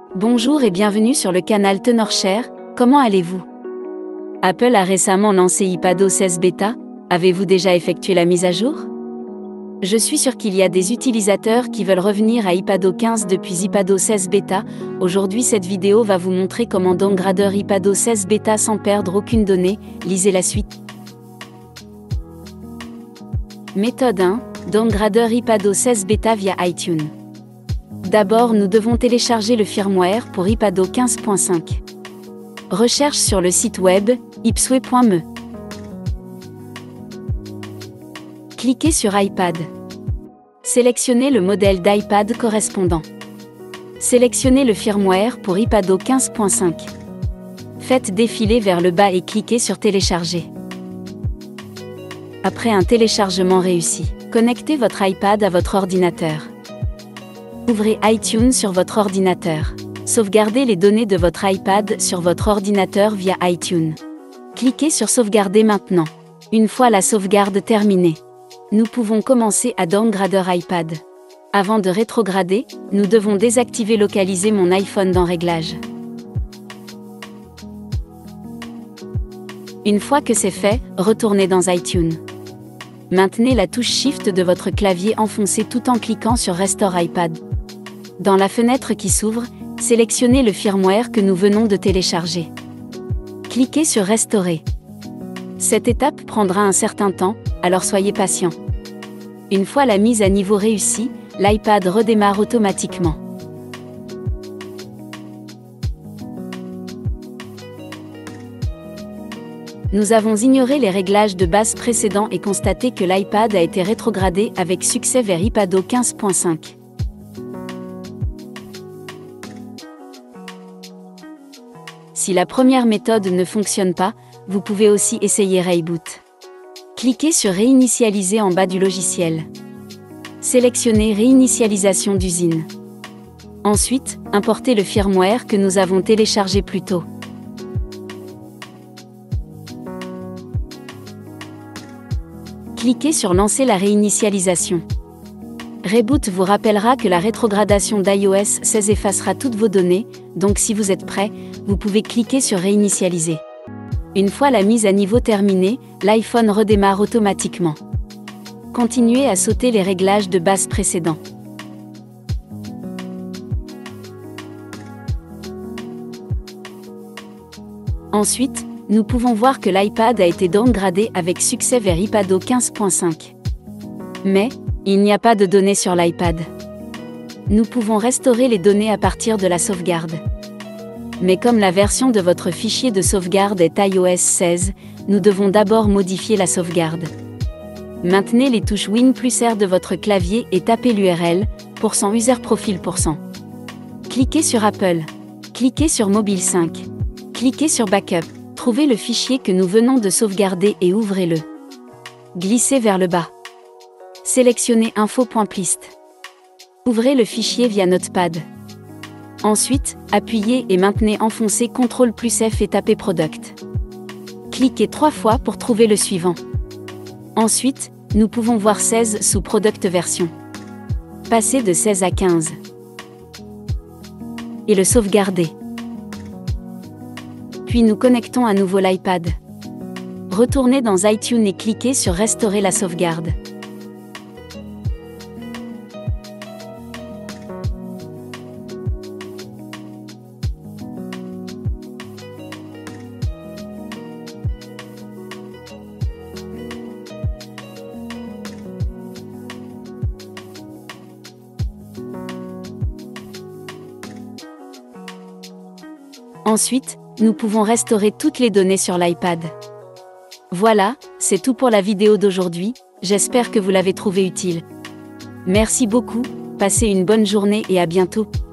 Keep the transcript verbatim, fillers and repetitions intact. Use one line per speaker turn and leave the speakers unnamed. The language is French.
Bonjour et bienvenue sur le canal TenorShare, comment allez-vous? Apple a récemment lancé iPadOS seize Beta, avez-vous déjà effectué la mise à jour? Je suis sûr qu'il y a des utilisateurs qui veulent revenir à iPadOS quinze depuis iPadOS seize Beta. Aujourd'hui cette vidéo va vous montrer comment downgrader iPadOS seize Beta sans perdre aucune donnée, lisez la suite. Méthode un. Downgrader iPadOS seize Beta via iTunes. D'abord nous devons télécharger le firmware pour iPadOS quinze point cinq. Recherche sur le site web, ipsway point me. Cliquez sur iPad. Sélectionnez le modèle d'iPad correspondant. Sélectionnez le firmware pour iPadOS quinze point cinq. Faites défiler vers le bas et cliquez sur Télécharger. Après un téléchargement réussi, connectez votre iPad à votre ordinateur. Ouvrez iTunes sur votre ordinateur. Sauvegardez les données de votre iPad sur votre ordinateur via iTunes. Cliquez sur Sauvegarder maintenant. Une fois la sauvegarde terminée, nous pouvons commencer à downgrader iPad. Avant de rétrograder, nous devons désactiver Localiser mon iPhone dans Réglages. Une fois que c'est fait, retournez dans iTunes. Maintenez la touche Shift de votre clavier enfoncée tout en cliquant sur Restore iPad. Dans la fenêtre qui s'ouvre, sélectionnez le firmware que nous venons de télécharger. Cliquez sur Restaurer. Cette étape prendra un certain temps, alors soyez patient. Une fois la mise à niveau réussie, l'iPad redémarre automatiquement. Nous avons ignoré les réglages de base précédents et constaté que l'iPad a été rétrogradé avec succès vers iPadOS quinze point cinq. Si la première méthode ne fonctionne pas, vous pouvez aussi essayer Reboot. Cliquez sur Réinitialiser en bas du logiciel. Sélectionnez Réinitialisation d'usine. Ensuite, importez le firmware que nous avons téléchargé plus tôt. Cliquez sur Lancer la réinitialisation. Reboot vous rappellera que la rétrogradation d'iOS seize effacera toutes vos données, donc si vous êtes prêt, vous pouvez cliquer sur Réinitialiser. Une fois la mise à niveau terminée, l'iPhone redémarre automatiquement. Continuez à sauter les réglages de base précédents. Ensuite, nous pouvons voir que l'iPad a été downgradé avec succès vers iPadOS quinze point cinq. Mais, il n'y a pas de données sur l'iPad. Nous pouvons restaurer les données à partir de la sauvegarde. Mais comme la version de votre fichier de sauvegarde est iOS seize, nous devons d'abord modifier la sauvegarde. Maintenez les touches Win plus R de votre clavier et tapez l'U R L, pour cent user profile pour cent. Cliquez sur Apple. Cliquez sur Mobile cinq. Cliquez sur Backup. Trouvez le fichier que nous venons de sauvegarder et ouvrez-le. Glissez vers le bas. Sélectionnez info.plist. Ouvrez le fichier via Notepad. Ensuite, appuyez et maintenez enfoncé contrôle plus F et tapez Product. Cliquez trois fois pour trouver le suivant. Ensuite, nous pouvons voir seize sous Product Version. Passez de seize à quinze. Et le sauvegarder. Puis nous connectons à nouveau l'iPad. Retournez dans iTunes et cliquez sur Restaurer la sauvegarde. Ensuite, nous pouvons restaurer toutes les données sur l'iPad. Voilà, c'est tout pour la vidéo d'aujourd'hui, j'espère que vous l'avez trouvé utile. Merci beaucoup, passez une bonne journée et à bientôt.